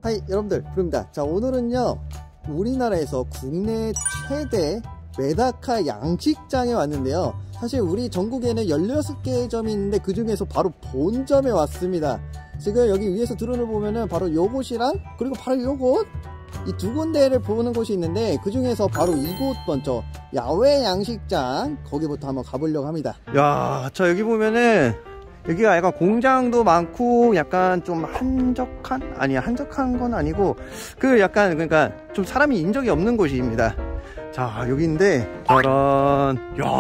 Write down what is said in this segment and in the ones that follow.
하이 여러분들, 부릅니다. 자, 오늘은요 우리나라에서 국내 최대 메다카 양식장에 왔는데요. 사실 우리 전국에는 16개의 점이 있는데 그 중에서 바로 본점에 왔습니다. 지금 여기 위에서 드론을 보면은 바로 요곳이랑 그리고 바로 요곳, 이 두 군데를 보는 곳이 있는데 그 중에서 바로 이곳 먼저 야외 양식장, 거기부터 한번 가보려고 합니다. 야, 자 여기 보면은 여기가 약간 공장도 많고 약간 좀 한적한? 아니, 한적한 건 아니고 그 약간 그러니까 좀 사람이 인적이 없는 곳입니다. 자, 여기인데 짜란.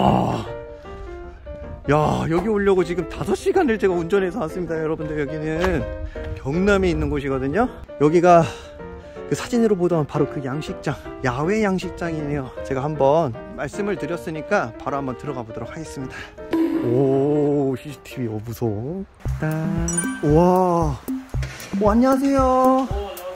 야, 여기 오려고 지금 5시간을 제가 운전해서 왔습니다. 여러분들, 여기는 경남에 있는 곳이거든요. 여기가 그 사진으로 보던 바로 그 양식장, 야외 양식장이네요. 제가 한번 말씀을 드렸으니까 바로 한번 들어가 보도록 하겠습니다. 오, CCTV, 무서워. 우와. 안녕하세요.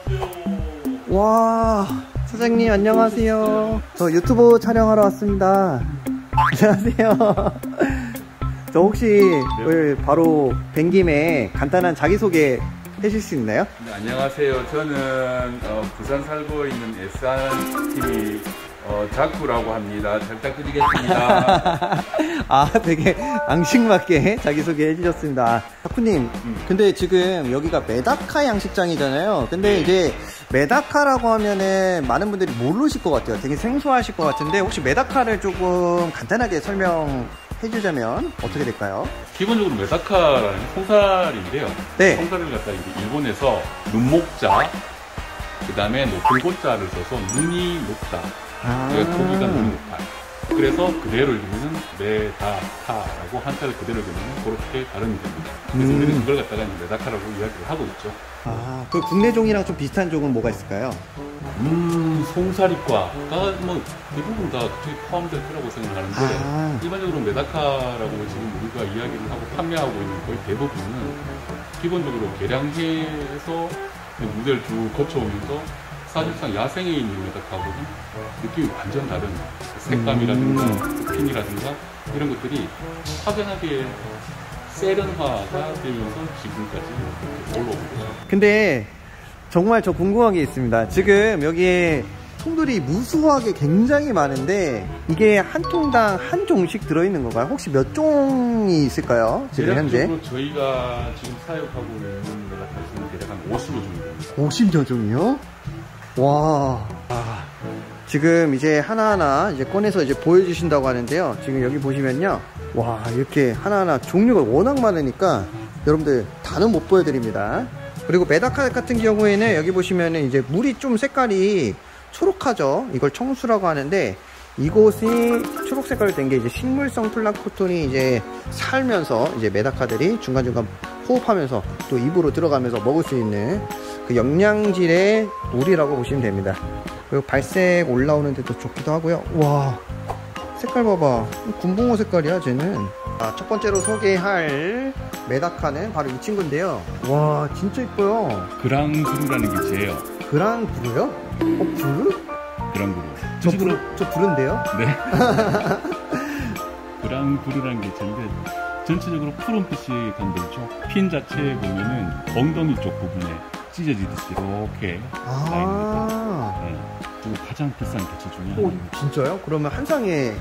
와, 사장님 안녕하세요. 저 유튜브 촬영하러 왔습니다. 안녕하세요. 저 혹시 바로 뵌 김에 간단한 자기소개 해줄 수 있나요? 네, 안녕하세요. 저는 부산 살고 있는 SRTV 자쿠라고 합니다. 잘 부탁드리겠습니다. 아, 되게 앙식맞게 자기소개 해주셨습니다. 자쿠님, 근데 지금 여기가 메다카 양식장이잖아요. 근데 이제 메다카라고 하면은 많은 분들이 모르실 것 같아요. 되게 생소하실 것 같은데 혹시 메다카를 조금 간단하게 설명해주자면 어떻게 될까요? 기본적으로 메다카라는 송살인데요. 네. 송살을 갖다 이제 일본에서 눈목자, 그 다음에 높은 고자를 써서 눈이 높다. 고기가 눈이 높다. 그래서 그대로 읽으면 메다카라고 한자를 그대로 읽으면 그렇게 발음이 됩니다. 그래서 우리는 그걸 갖다가 메다카라고 이야기를 하고 있죠. 아, 그 국내 종이랑 좀 비슷한 종은 뭐가 있을까요? 송사리과가 뭐 대부분 다 그쪽에 포함될 거라고 생각하는데 일반적으로 메다카라고 지금 우리가 이야기를 하고 판매하고 있는 거의 대부분은 기본적으로 개량해서 무대를 쭉 거쳐오면서 사실상 야생에 있는 메다카하고는 느낌이 완전 다른 색감이라든가 핀이라든가 이런 것들이 확연하게 세련화가 되면서 지금까지 올라오고 있어요. 근데 정말 저 궁금한 게 있습니다. 지금 여기에 통들이 무수하게 굉장히 많은데 이게 한 통당 한 종씩 들어있는 건가요? 혹시 몇 종이 있을까요? 지금 현재? 저희가 지금 사육하고 있는 메다카 수는 대략 한 50여 종입니다. 50여 종이요? 와. 지금 이제 하나하나 이제 꺼내서 이제 보여주신다고 하는데요. 지금 여기 보시면요. 와, 이렇게 하나하나 종류가 워낙 많으니까 여러분들 다는 못 보여드립니다. 그리고 메다카 같은 경우에는 여기 보시면은 이제 물이 좀 색깔이 초록하죠. 이걸 청수라고 하는데 이곳이 초록 색깔이 된 게 이제 식물성 플랑크톤이 이제 살면서 이제 메다카들이 중간중간 호흡하면서 또 입으로 들어가면서 먹을 수 있는 그 영양질의 물이라고 보시면 됩니다. 그리고 발색 올라오는 데도 좋기도 하고요. 와, 색깔 봐봐. 군붕어 색깔이야 쟤는. 첫 번째로 소개할 메다카는 바로 이 친구인데요. 와, 진짜 이뻐요. 그랑브루라는 게 쟤예요. 그랑브루요? 브루? 그랑브루. 저 브루인데요? 네. 그랑브루라는 게 쟤인데 전체적으로 푸른빛이 감돌죠. 핀 자체에 보면은 엉덩이 쪽 부분에 찢어지듯이 이렇게 라인입니다. 네. 그리고 가장 비싼 개체 중에 하나입니다. 진짜요? 그러면 한 상에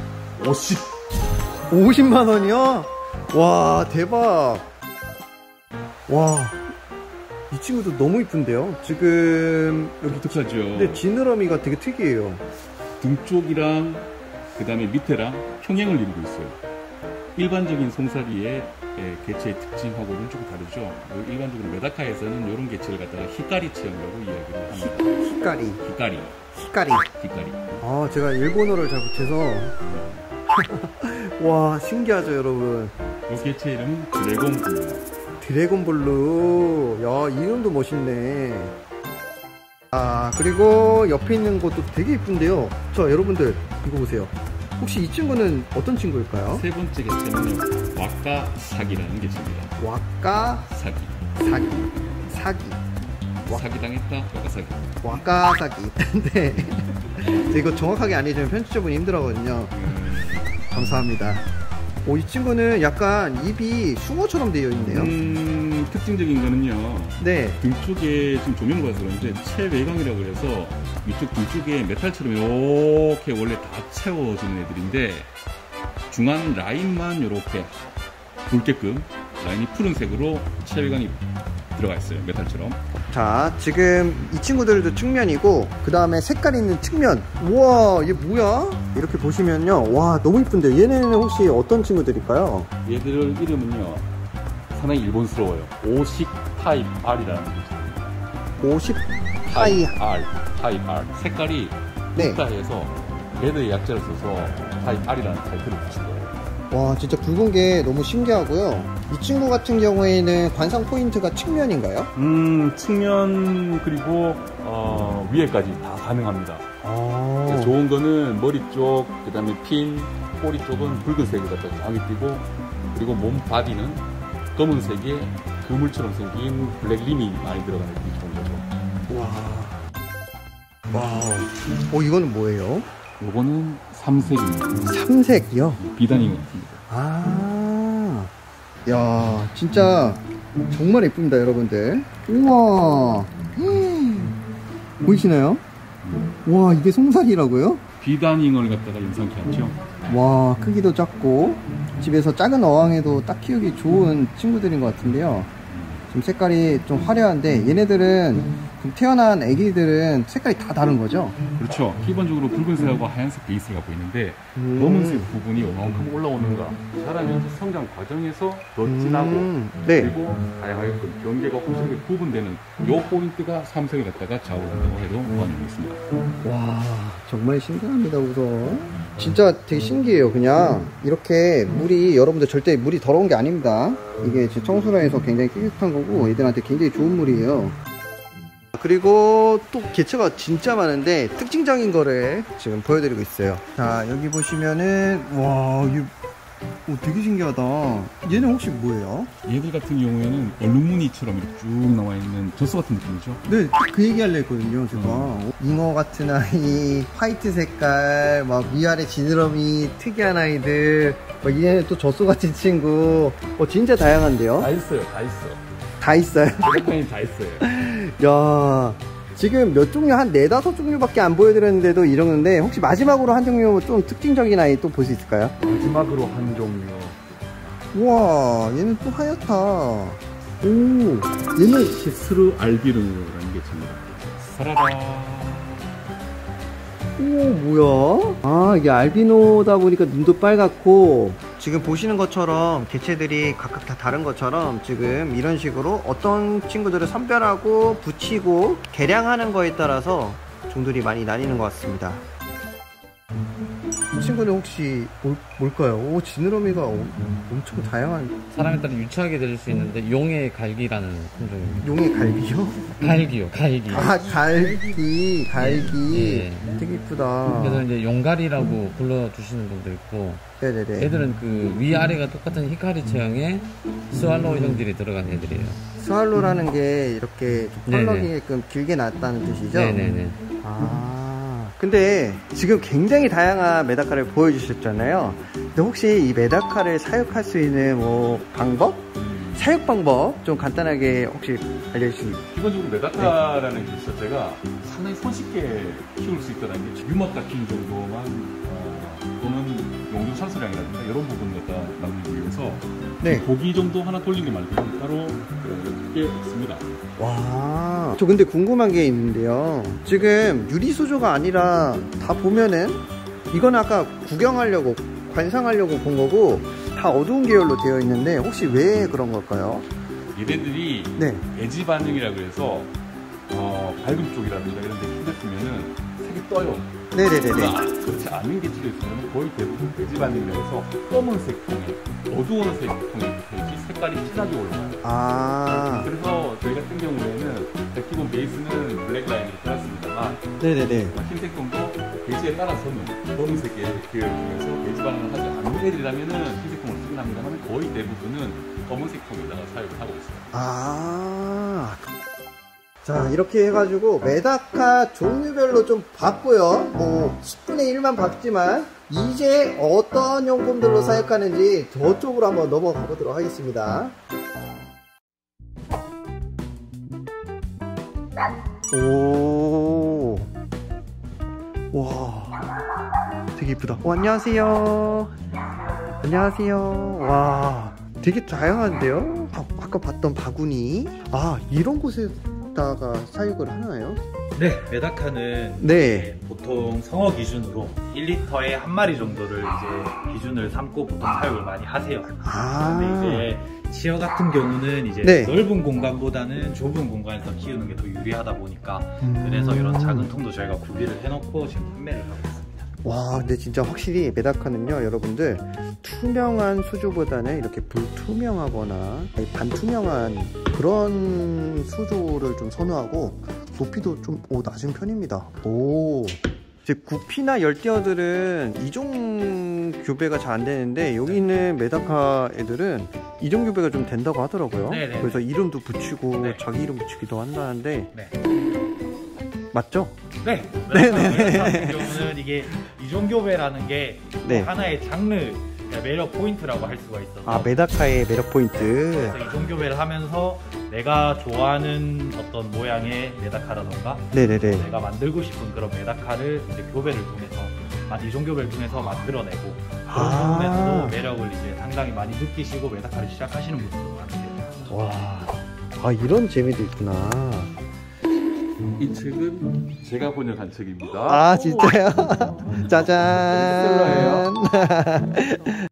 50만 원이요? 와, 대박. 와, 이 친구도 너무 이쁜데요? 지금 여기 독특하죠. 근데 지느러미가 되게 특이해요. 등 쪽이랑 그 다음에 밑에랑 평행을 이루고 있어요. 일반적인 송사리의 개체의 특징하고는 조금 다르죠. 일반적으로 메다카에서는 이런 개체를 갖다가 히까리 체형이라고 이야기를 합니다. 히까리. 아, 제가 일본어를 잘 못해서. 와, 신기하죠 여러분. 이 개체 이름은 드래곤블루. 드래곤블루. 야, 이름도 멋있네. 아, 그리고 옆에 있는 것도 되게 이쁜데요. 자, 여러분들 이거 보세요. 혹시 이 친구는 어떤 친구일까요? 세 번째 개체는 와카사기라는 개체입니다. 와카사기. 사기당했다. 와카사기. 네. 이거 정확하게 안 해주면 편집자분이 힘들어하거든요. 감사합니다. 이 친구는 약간 입이 숭어처럼 되어 있네요. 특징적인 거는요. 네. 등 쪽에 지금 조명을 봐서 그런데 최외광이라고 해서 이쪽 등 쪽에 메탈처럼 이렇게 원래 다 채워지는 애들인데 중앙 라인만 이렇게 붉게끔 라인이 푸른색으로 최외광이 들어가 있어요. 메탈처럼. 자, 지금 이 친구들도 측면이고 그 다음에 색깔 있는 측면. 우와, 얘 뭐야? 이렇게 보시면요, 와, 너무 이쁜데 얘네는 혹시 어떤 친구들일까요? 얘들 이름은요 상당히 일본스러워요. 오식 타입 R이라는 뜻입니다. 오식 타입 R. 타입 R. 색깔이 네. 붉다 해서 레드의 약자를 써서 타입 R이라는 타이틀을 붙인 거예요. 와, 진짜 붉은 게 너무 신기하고요. 이 친구 같은 경우에는 관상 포인트가 측면인가요? 측면 그리고 위에까지 다 가능합니다. 아, 좋은 거는 머리 쪽, 그 다음에 핀, 꼬리 쪽은 붉은색을 갖다 정확히 띄고, 그리고 몸 바디는 검은색에 그물처럼 생긴 블랙 림이 많이 들어가는 게 좋은 거죠. 와, 와우. 이거는 뭐예요? 요거는 삼색입니다. 삼색이요? 비단인 것 같습니다. 아, 야, 진짜 정말 예쁩니다, 여러분들. 우와, 보이시나요? 와, 이게 송사리라고요? 비단잉어를 갖다가 임상케 하죠. 와, 크기도 작고 집에서 작은 어항에도 딱 키우기 좋은 친구들인 것 같은데요. 지금 색깔이 좀 화려한데 얘네들은 좀 태어난 애기들은 색깔이 다 다른 거죠? 그렇죠. 기본적으로 붉은색하고 하얀색 베이스가 보이는데 검은색 부분이 어마어마하게 올라오는가, 자라면서 성장 과정에서 더 진하고 네. 그리고 다양하게 경계가 홈색에 구분되는 요 포인트가 삼색을 갖다가 좌우한다고 해도 무방하고 있습니다. 와, 정말 신기합니다. 우선 진짜 되게 신기해요. 그냥 이렇게 물이, 여러분들 절대 물이 더러운 게 아닙니다. 이게 제 청소라 해서 굉장히 깨끗한 거고 애들한테 굉장히 좋은 물이에요. 그리고 또 개체가 진짜 많은데 특징적인 거를 지금 보여드리고 있어요. 자, 여기 보시면은 와, 이거 되게 신기하다. 얘는 혹시 뭐예요? 얘들 같은 경우에는 얼룩무늬처럼 이렇게 쭉 나와 있는 젖소 같은 느낌이죠. 네, 그 얘기 하려 했거든요, 제가. 잉어 같은 아이, 화이트 색깔, 막 위아래 지느러미 특이한 아이들, 막 얘는 또 젖소 같은 친구. 진짜 다양한데요? 다 있어요, 다 있어. 다 있어요? 다 있어요. 야, 지금 몇 종류, 한 4-5종류밖에 안 보여드렸는데도 이러는데 혹시 마지막으로 한 종류 좀 특징적인 아이 또 볼 수 있을까요? 마지막으로 한 종류. 우와, 얘는 또 하얗다. 오, 얘는 시스루 알비르라는 게 있습니다. 사라라. 오, 뭐야? 아, 이게 알비노다 보니까 눈도 빨갛고 지금 보시는 것처럼 개체들이 각각 다 다른 것처럼 지금 이런 식으로 어떤 친구들을 선별하고 붙이고 개량하는 거에 따라서 종들이 많이 나뉘는 것 같습니다. 이 친구는 혹시 뭘까요? 오, 지느러미가 엄청 다양한. 사람에 따라 유치하게 될 수 있는데 용의 갈기라는 품종입니다. 용의 갈기요? 갈기요, 갈기. 아, 갈기. 예. 되게 이쁘다. 그래서 이제 용갈이라고 불러주시는 분도 있고, 네네네. 애들은 그 위아래가 똑같은 히카리 체형의 스왈로우 형질이 들어간 애들이에요. 스왈로라는 게 이렇게 좀 펄럭이게끔 길게 났다는 뜻이죠? 네네네. 아, 근데 지금 굉장히 다양한 메다카를 보여주셨잖아요. 근데 혹시 이 메다카를 사육할 수 있는 뭐 방법? 사육 방법 좀 간단하게 혹시 알려주실? 기본적으로 메다카라는 길 자체가 상당히 손쉽게 키울 수 있다는 게 유막 같은 정도만 또는 용도 산소량이라든가 이런 부분을 갖다 남기기 위해서 네. 고기 정도 하나 돌린 게 말고는 따로 크게 없습니다. 와, 저 근데 궁금한 게 있는데요. 지금 유리수조가 아니라 다 보면은 이건 아까 구경하려고 관상하려고 본 거고 다 어두운 계열로 되어 있는데 혹시 왜 그런 걸까요? 얘네들이 네. 애지 반응이라고 해서 밝은 쪽이라든가 이런 데 힘들으면은 색이 떠요. 네네네네. 그렇지 않은 개체도 있으면 거의 대부분 애지 반응이라고 해서 검은색 통에 어두운 색 통에 돼지 색깔이 진하게 올라와요. 아, 그래서 저희 같은 경우에는 기본 베이스는 블랙 라인이 들었습니다만 네네네. 흰색 톤도 베이스에 따라서는 검은색의 계열 중에서 베이스 반응을 하지 않는 애들이라면은 흰색 톤을 쓰긴 합니다만 거의 대부분은 검은색 톤에다가 사용을 하고 있어요. 아, 자, 이렇게 해가지고 메다카 종류별로 좀 봤고요. 뭐 10분의 1만 봤지만 이제 어떤 용품들로 사육하는지 저쪽으로 한번 넘어가 보도록 하겠습니다. 오. 와. 되게 이쁘다. 안녕하세요. 안녕하세요. 와. 되게 다양한데요? 아까 봤던 바구니. 아, 이런 곳에다가 사육을 하나요? 네, 메다카는 네. 보통 성어 기준으로 1리터에 한 마리 정도를 이제 기준을 삼고 보통 사육을 많이 하세요. 아. 근데 이제 치어 같은 경우는 이제 네. 넓은 공간보다는 좁은 공간에서 키우는 게 더 유리하다 보니까 그래서 이런 작은 통도 저희가 구비를 해놓고 지금 판매를 하고 있습니다. 와, 근데 진짜 확실히 메다카는요, 여러분들 투명한 수조보다는 이렇게 불투명하거나 반투명한 그런 수조를 좀 선호하고 높이도 좀 낮은 편입니다. 오. 이제 구피나 열대어들은 이종 교배가 잘 안 되는데 여기 있는 메다카 애들은 이종 교배가 좀 된다고 하더라고요. 네네. 그래서 이름도 붙이고 네. 자기 이름 붙이기도 한다는데 네. 맞죠? 네. 메다카 같은 경우는 이게 이종교배라는 게 네. 하나의 장르 매력 포인트라고 할 수가 있어서 아, 메다카의 매력 포인트. 그래서 이종교배를 하면서 내가 좋아하는 어떤 모양의 메다카라던가 네네네. 내가 만들고 싶은 그런 메다카를 이제 교배를 통해서 이종교배를 통해서 만들어내고 그런 부분에서도 매력을 이제 상당히 많이 느끼시고 메다카를 시작하시는 분들도 많으세요. 와, 아, 이런 재미도 있구나. 이 책은 제가 번역한 책입니다. 아, 진짜요? 짜잔.